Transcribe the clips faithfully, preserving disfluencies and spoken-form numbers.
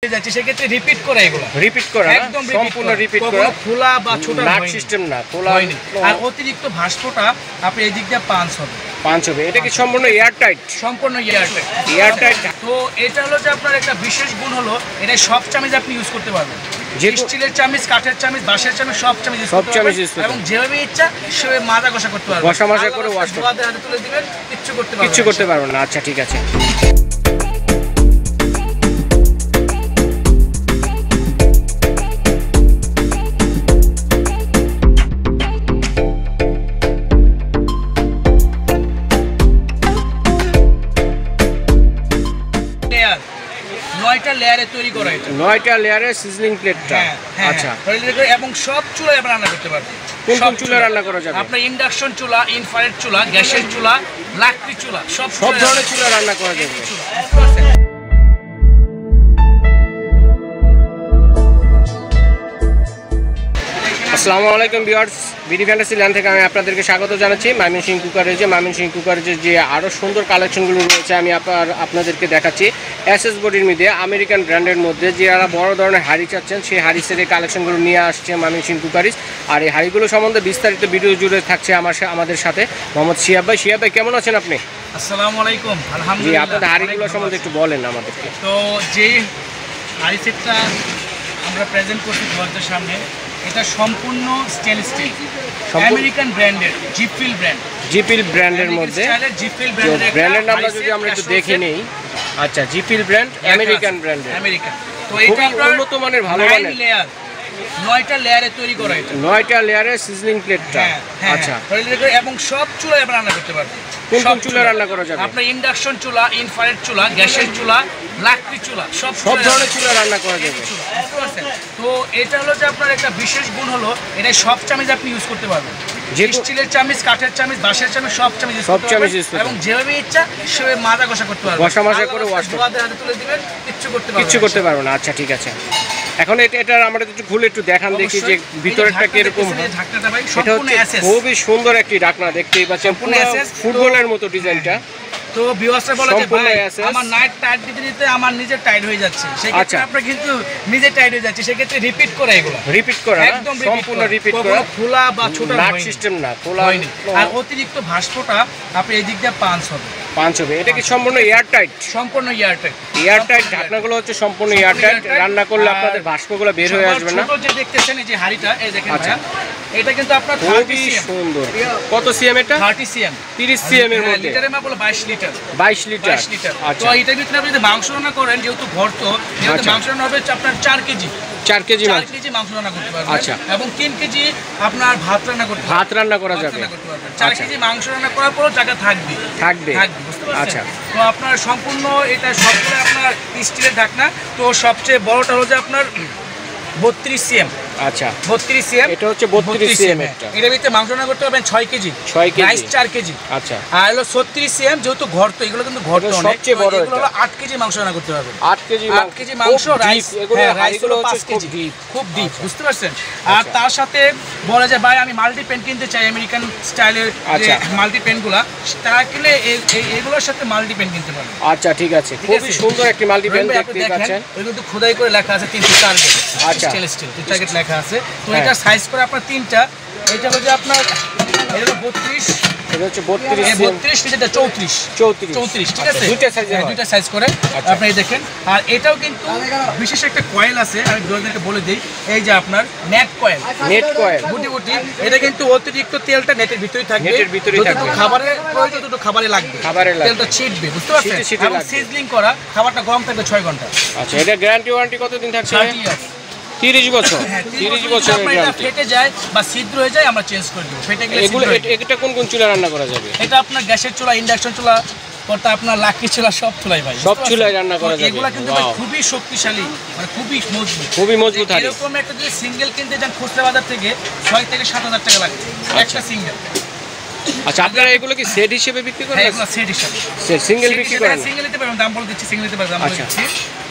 যাচ্ছে সেক্ষেত্রে রিপিট করা এগুলো রিপিট করা একদম সম্পূর্ণ রিপিট করা খোলা বা ছোট নাট সিস্টেম না খোলা হয়নি আর অতিরিক্ত ভাস্পটা আপনি এই দিক দিয়ে পাঁচ হবে পাঁচ হবে এটা কি সম্পূর্ণ এয়ার টাইট সম্পূর্ণ এয়ার টাইট এয়ার টাইট তো এটা হলো যে আপনার একটা বিশেষ গুণ হলো এটা সব চামিজ আপনি ইউজ করতে পারবেন স্টিলের চামিজ কাঠের চামিজ বাঁশের চামিজ সব চামিজ ইউজ করতে পারবেন এবং যেভাবে ইচ্ছা সেভাবে মাজা ঘষা করতে পারবেন ঘষা মাজা করে ওয়াশ করতে হাতে তুলে দিবেন কিচ্ছু করতে পারবেন কিচ্ছু করতে পারবেন না আচ্ছা ঠিক আছে নয়টা লেয়ারে তৈরি করা এটা নয়টা লেয়ারে সিজলিং প্লেটটা আচ্ছা এবং সব চুলায় আপনি রান্না করতে পারবেন কোন কোন চুলায় রান্না করা যাবে আপনার ইন্ডাকশন চুলা ইনফ্রারেড চুলা গ্যাসের চুলা লাকড়ি চুলা সব সব ধরনের চুলা রান্না করা যাবে আসসালামু আলাইকুম ভিউয়ার্স বিডি ফ্যান্টাসি ল্যান্ড থেকে আমি আপনাদেরকে স্বাগত জানাচ্ছি ময়মনসিংহ কুকারেজে ময়মনসিংহ কুকারেজে যে আরও সুন্দর কালেকশনগুলো রয়েছে আমি আপনার আপনাদেরকে দেখাচ্ছি এসএস বডির মধ্যে আমেরিকান ব্র্যান্ডের মধ্যে যারা বড় ধরনের হাড়ি চাচ্ছেন সেই হাড়ি সেট এই কালেকশনগুলো নিয়ে আসছে ময়মনসিংহ কুকারিজ আর এই হাড়িগুলো সম্বন্ধে বিস্তারিত ভিডিও জুড়ে থাকছে আমার আমাদের সাথে মোহাম্মদ শিহাব ভাই শিহাব ভাই কেমন আছেন আপনি আসসালামু আলাইকুম আলহামদুলিল্লাহ আপনাদের হাড়িগুলো সম্বন্ধে একটু বলেন আমাদেরকে তো যে হাড়ি সেটটা আমরা প্রেজেন্ট করছি দরজার সামনে এটা সম্পূর্ণ স্টেনলেস স্টিল আমেরিকান ব্র্যান্ডের জিপিল ব্র্যান্ড জিপিল ব্র্যান্ডের মধ্যে জিপিল ব্র্যান্ডের ব্র্যান্ডের নামটা যদি আমরা একটু দেখে নেই আচ্ছা জিপিল ব্র্যান্ড আমেরিকান ব্র্যান্ডের আমেরিকান তো এটা উন্নত মানের ভালো মানের লেয়ার নয়টা লেয়ারে তৈরি করা এটা নয়টা লেয়ারে সিজলিং প্লেটটা আচ্ছা এবং সব চুলায় আপনি রান্না করতে পারবেন কোন কোন চুলায় রান্না করা যাবে আপনার ইন্ডাকশন চুলা ইনফ্রারেড চুলা গ্যাসের চুলা লাকড়ি চুলা সব সব ধরনের চুলা রান্না করা যাবে তো এটা হলো যে আপনার একটা বিশেষ গুণ হলো এটা সব চামিজ আপনি ইউজ করতে পারবেন স্টিলের চামিজ কাঠের চামিজ বাঁশের চামিজ সব চামিজ সব চামিজ ইউজ করতে এবং যেভাবে ইচ্ছা সেভাবে মাজা ঘষা করতে পারবেন ঘষা মাজা করে ওয়াশ করতে হাতে তুলে দিবেন কিচ্ছু করতে পারবেন কিচ্ছু করতে পারবেন না আচ্ছা ঠিক আছে এখন এটা এটা আমরা একটু খুলে একটু দেখান দেখি যে ভিতরেরটা কিরকম ঢাকনাটা ভাই সেটা হচ্ছে খুবই সুন্দর একটি ঢাকনা দেখতেই পাচ্ছেন পুরো ফুটবলের মতো ডিজাইনটা তো ভিউয়ার্সরা বলে যে ভাই আমার নাইট টাইট দিতে দিতে আমার নিজে টাইট হয়ে যাচ্ছে সেই ক্ষেত্রে আপনি কিন্তু নিজে টাইট হয়ে যাচ্ছে সেই ক্ষেত্রে রিপিট করা এগুলো রিপিট করা একদম সম্পূর্ণ রিপিট করা খোলা বা ছোট নাট সিস্টেম না খোলা হয়নি আর অতিরিক্ত ভাস্পটা আপনি এই দিক দিয়ে পাঁচ হবে পাঁচ হবে এটা কি সম্পূর্ণ এয়ার টাইট সম্পূর্ণ এয়ার টাইট এয়ার টাইট ঢাকনাগুলো হচ্ছে সম্পূর্ণ এয়ার টাইট রান্না করলে আপনাদের ভাস্পগুলো বের হয়ে আসবে না ছোট যে দেখতেছেন এই যে হাড়িটা এই দেখেন আচ্ছা এটা কিন্তু আপনার খুবই সুন্দর কত সিএম এটা তিরিশ সিএম তিরিশ সিএম এর মধ্যে লিটারে মাপ হলো বাইশ লিটার বাইশ লিটার আচ্ছা তো এটার ভিতরে আপনি যদি মাংস রান্না করেন যেহেতু ভর্ত যেহেতু মাংস রান্না হবে আপনার চার কেজি চার কেজি চার কেজি মাংস রান্না করতে পারবেন আচ্ছা এবং তিন কেজি আপনার ভাত রান্না করতে পারবেন ভাত রান্না করা যাবে চার কেজি মাংস রান্না করার পরও জায়গা থাকবে থাকবে আচ্ছা তো আপনার সম্পূর্ণ এটা সবগুলো আপনার স্টিলের ঢাকনা তো সবচেয়ে বড়টা হলো যে আপনার বত্রিশ সিএম আচ্ছা বত্রিশ সিএম এটা হচ্ছে বত্রিশ সিএম এটার ভিতরে মাংস রান্না করতে পারবেন ছয় কেজি ছয় কেজি রাইস চার কেজি আচ্ছা আর হলো ছত্রিশ সিএম যেহেতু ঘর তো এগুলো কিন্তু ঘর সবচেয়ে বড় এগুলো হলো আট কেজি মাংস রান্না করতে পারবেন আট কেজি আট কেজি মাংস রাইস এগুলো রাইসগুলো হচ্ছে পাঁচ কেজি খুব ডিপ বুঝতে পারছেন আর তার সাথে বলে যে ভাই আমি মাল্টি পেন কিনতে চাই আমেরিকান স্টাইলের যে মাল্টি পেনগুলা তারা কিনলে এগুলোর সাথে মাল্টি পেন কিনতে পারবেন আচ্ছা ঠিক আছে খুবই সুন্দর একটি মাল্টি পেন দেখতে পাচ্ছেন ওই কিন্তু খোদাই করে লেখা আছে তিনটি টার্গেট আচ্ছা স্টেনলেস স্টিল তিন টার্গেট লেখা আছে তো এটা সাইজ করে আপনার তিনটা এটা হলো যে আপনার এটা হলো বত্রিশ এটা হচ্ছে বত্রিশ বত্রিশ এটা চৌত্রিশ চৌত্রিশ চৌত্রিশ ঠিক আছে দুইটা সাইজ দুইটা সাইজ করে আপনি দেখেন আর এটাও কিন্তু বিশেষ একটা কয়েল আছে আমি আপনাদেরকে বলে দিই এই যে আপনার নেট কয়েল নেট কয়েল গুটি গুটি এটা কিন্তু অতিরিক্ত তেলটা নেটের ভিতরেই থাকবে নেটের ভিতরেই থাকবে খাবারের প্রয়োজন তো খাবারে লাগবে খাবারে লাগবে তেলটা ছিটবে বুঝতে পারছেন এবং সিজলিং করা খাবারটা গরম থাকবে ছয় ঘন্টা আচ্ছা এটা গ্যারান্টি ওয়ারেন্টি কতদিন থাকছে তিরিশ বছর তিরিশ বছর ফেটে যায় বা ছিদ্র হয়ে যায় আমরা চেঞ্জ করে দেব ফেটে গেলে এগুলো এটা কোন কোন চুলা রান্না করা যাবে এটা আপনার গ্যাসের চুলা ইন্ডাকশন চুলা করতে আপনার লাকড়ি চুলা সব চুলাই ভাই সব চুলাই রান্না করা যাবে এগুলো কিন্তু খুবই শক্তিশালী মানে খুবই মজবুত খুবই মজবুত হাড়ি এরকম একটা যদি সিঙ্গেল কিনতে যান খুচরা বাজার থেকে ছয় থেকে সাত হাজার টাকা লাগবে একটা সিঙ্গেল আচ্ছা আপনারা এগুলো কি সেট হিসেবে বিক্রি করেন এগুলো সেট হিসেবে সেট সিঙ্গেল বিক্রি করেন সিঙ্গেল নিতে পারবেন দাম বলে দিচ্ছি সিঙ্গেল নিতে পারবেন দাম বলে দিচ্ছি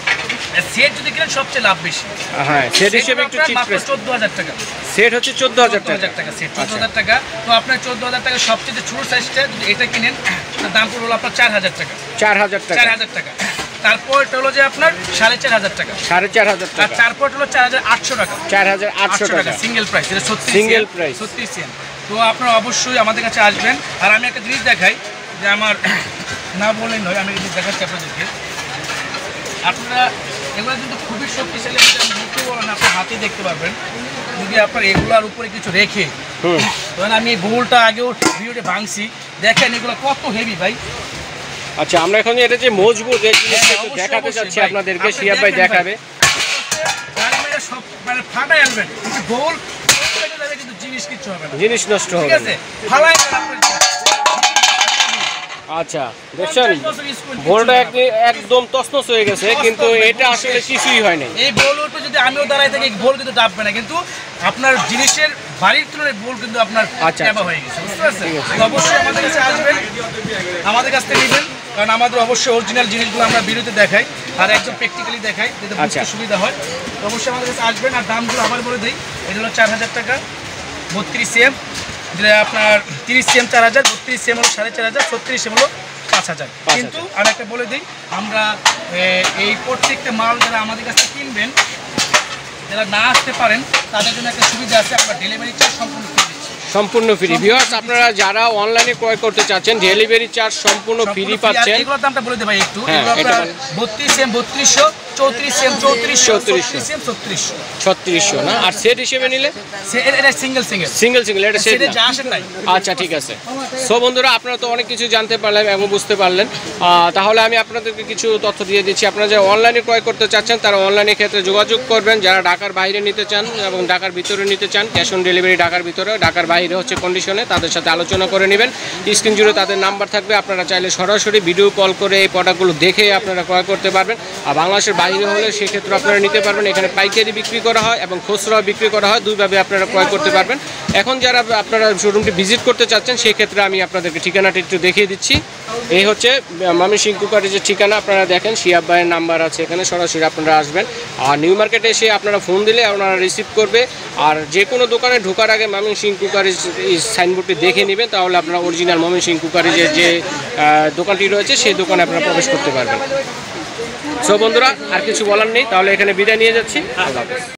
সেট যদি কিনেন সবচেয়ে লাভ বেশি হ্যাঁ সেট হিসেবে একটু চিপ মাত্র চৌদ্দ হাজার টাকা সেট হচ্ছে চৌদ্দ হাজার টাকা সেট চৌদ্দ হাজার টাকা তো আপনার চৌদ্দ হাজার টাকা সবচেয়ে ছোট সাইজটা যদি এটা কিনেন তার দাম পড়লো আপনার চার হাজার টাকা চার হাজার টাকা চার হাজার টাকা তারপর এটা হলো যে আপনার সাড়ে চার হাজার টাকা সাড়ে চার হাজার আর টাকা তারপর হলো চার হাজার আটশো টাকা চার হাজার আটশো টাকা সিঙ্গেল প্রাইস, এটা সত্যি সিঙ্গেল প্রাইস ছত্রিশ সিএম। তো আপনারা অবশ্যই আমাদের কাছে আসবেন। আর আমি একটা জিনিস দেখাই যে আমার না বললেই নয়, আমি জিনিস দেখাচ্ছি আপনাদেরকে। আপনারা এগুলো কিন্তু খুবই শক্তিশালী, মুখে বলেন আপনার হাতে দেখতে পারবেন। যদি আপনার এগুলোর উপরে কিছু রেখে, তখন আমি এই বোলটা আগেও ভিডিওতে ভাঙছি, দেখেন এগুলো কত হেভি ভাই। আচ্ছা, আমরা এখন এটা যে মজবুত এই জিনিসটা একটু দেখাতে চাচ্ছি আপনাদেরকে, শিহাব ভাই দেখাবে। সব মানে ফাটাই আনবেন, কিন্তু বোল কিন্তু জিনিস কিছু হবে না, জিনিস নষ্ট হবে, ঠিক আছে? ফালাই আচ্ছা দেখছেন বোলটা একদম তছনছ হয়ে গেছে, কিন্তু এটা আসলে কিছুই হয় না। এই বোল উপরে যদি আমিও দাঁড়াই থাকি, বোল কিন্তু ডাববে না, কিন্তু আপনার জিনিসের বাড়ির তুলনায় বোল কিন্তু আপনার চাপা হয়ে গেছে, বুঝতে পারছেন? অবশ্যই আমাদের কাছে আসবেন, আমাদের কাছ থেকে নেবেন, কারণ আমাদের অবশ্যই অরিজিনাল জিনিসগুলো আমরা ভিডিওতে দেখাই আর একদম প্র্যাকটিক্যালি দেখাই, যাতে বুঝতে সুবিধা হয়। তো অবশ্যই আমাদের কাছে আসবেন। আর দামগুলো আবার বলে দিই, এটা হলো চার হাজার টাকা, বত্রিশ সিএম, যেটা আপনার তিরিশ সিএম চার হাজার, বত্রিশ সিএম হলো সাড়ে চার হাজার, ছত্রিশ সিএম হলো পাঁচ হাজার। কিন্তু আমি একটা বলে দিই, আমরা এই প্রত্যেকটা মাল যারা আমাদের কাছে কিনবেন, যারা না আসতে পারেন তাদের জন্য একটা সুবিধা আছে, আমরা ডেলিভারি চার্জ সম্পূর্ণ ফ্রি দিচ্ছি, সম্পূর্ণ ফ্রি। ভিউয়ার্স, আপনারা যারা অনলাইনে ক্রয় করতে চাচ্ছেন, ডেলিভারি চার্জ সম্পূর্ণ ফ্রি পাচ্ছেন। এগুলোর দামটা বলে দেব ভাই একটু। এগুলো আপনার বত্রিশ সিএম বত্রিশশো, চৌত্রিশ সিএম চৌত্রিশশো, চৌত্রিশ সিএম ছত্রিশশো, ছত্রিশশো না? আর সেট হিসেবে নিলে এটা সিঙ্গেল সিঙ্গেল সিঙ্গেল সিঙ্গেল এটা সেট যা আসে নাই। আচ্ছা, ঠিক আছে। সো বন্ধুরা, আপনারা তো অনেক কিছু জানতে পারলেন এবং বুঝতে পারলেন। তাহলে আমি আপনাদেরকে কিছু তথ্য দিয়ে দিচ্ছি। আপনারা যারা অনলাইনে ক্রয় করতে চাচ্ছেন, তারা অনলাইনের ক্ষেত্রে যোগাযোগ করবেন। যারা ঢাকার বাইরে নিতে চান এবং ঢাকার ভিতরে নিতে চান, ক্যাশ অন ডেলিভারি ঢাকার ভিতরে, ঢাকার বাইরে হচ্ছে কন্ডিশনে, তাদের সাথে আলোচনা করে নেবেন। স্ক্রিন জুড়ে তাদের নাম্বার থাকবে, আপনারা চাইলে সরাসরি ভিডিও কল করে এই প্রোডাক্টগুলো দেখে আপনারা ক্রয় করতে পারবেন। আর বাংলাদেশের বাইরে হলে সেক্ষেত্রে আপনারা নিতে পারবেন। এখানে পাইকারি বিক্রি করা হয় এবং খুচরা বিক্রি করা হয়, দুইভাবে আপনারা ক্রয় করতে পারবেন। এখন যারা আপনারা শোরুমটি ভিজিট করতে চাচ্ছেন, সেই ক্ষেত্রে আমি আপনাদেরকে ঠিকানাটি একটু দেখিয়ে দিচ্ছি। এই হচ্ছে ময়মনসিংহ কুকারের ঠিকানা, আপনারা দেখেন শিহাব ভাইয়ের নাম্বার আছে এখানে, সরাসরি আপনারা আসবেন। আর নিউ মার্কেটে এসে আপনারা ফোন দিলে আপনারা রিসিভ করবে। আর যে কোনো দোকানে ঢোকার আগে ময়মনসিংহ কুকারের এই সাইনবোর্ডটি দেখে নেবেন, তাহলে আপনারা অরিজিনাল ময়মনসিংহ কুকারের যে দোকানটি রয়েছে সেই দোকানে আপনারা প্রবেশ করতে পারবেন। সো বন্ধুরা, আর কিছু বলার নেই, তাহলে এখানে বিদায় নিয়ে যাচ্ছি। আল্লাহ হাফেজ।